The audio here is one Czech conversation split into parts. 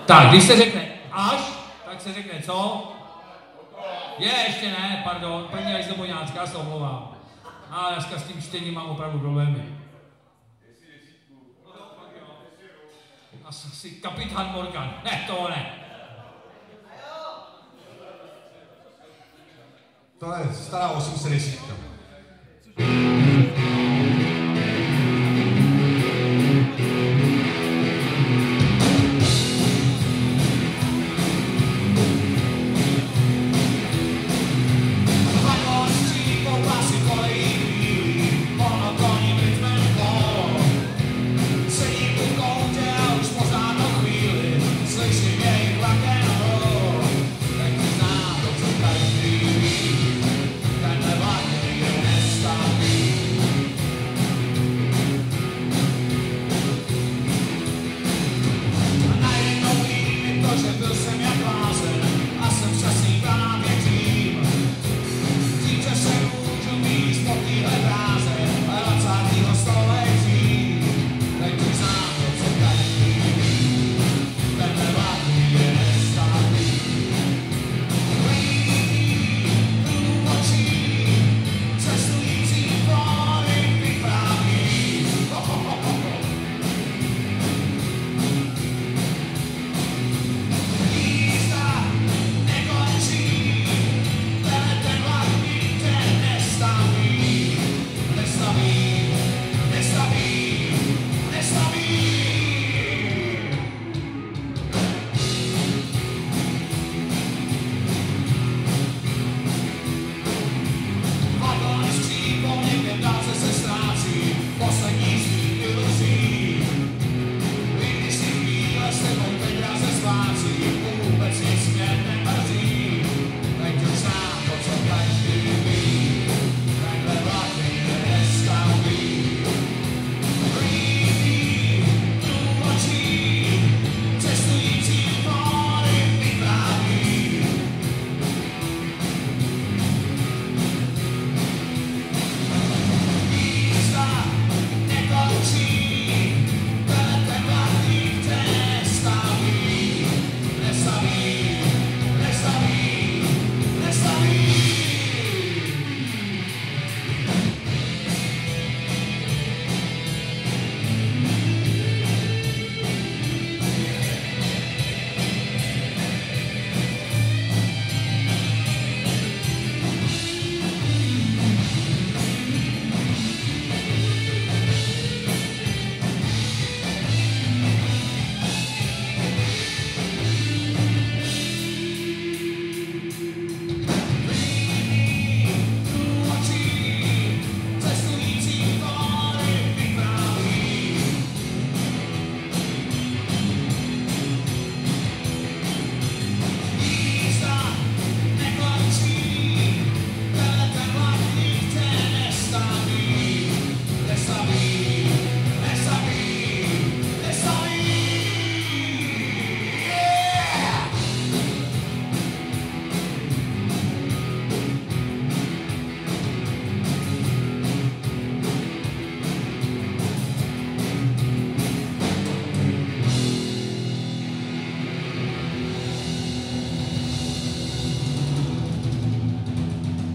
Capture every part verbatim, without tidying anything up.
Tak, když se řekne až, tak se řekne co? Je, ještě ne, pardon, první až Zdoboňácká, se omlouvám. A dneska s tím čtením mám opravdu problémy. Asi kapitán Morgan. Ne, to ne. To je stará osm set deset.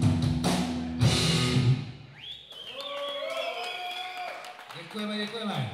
Děkujeme, děkujeme.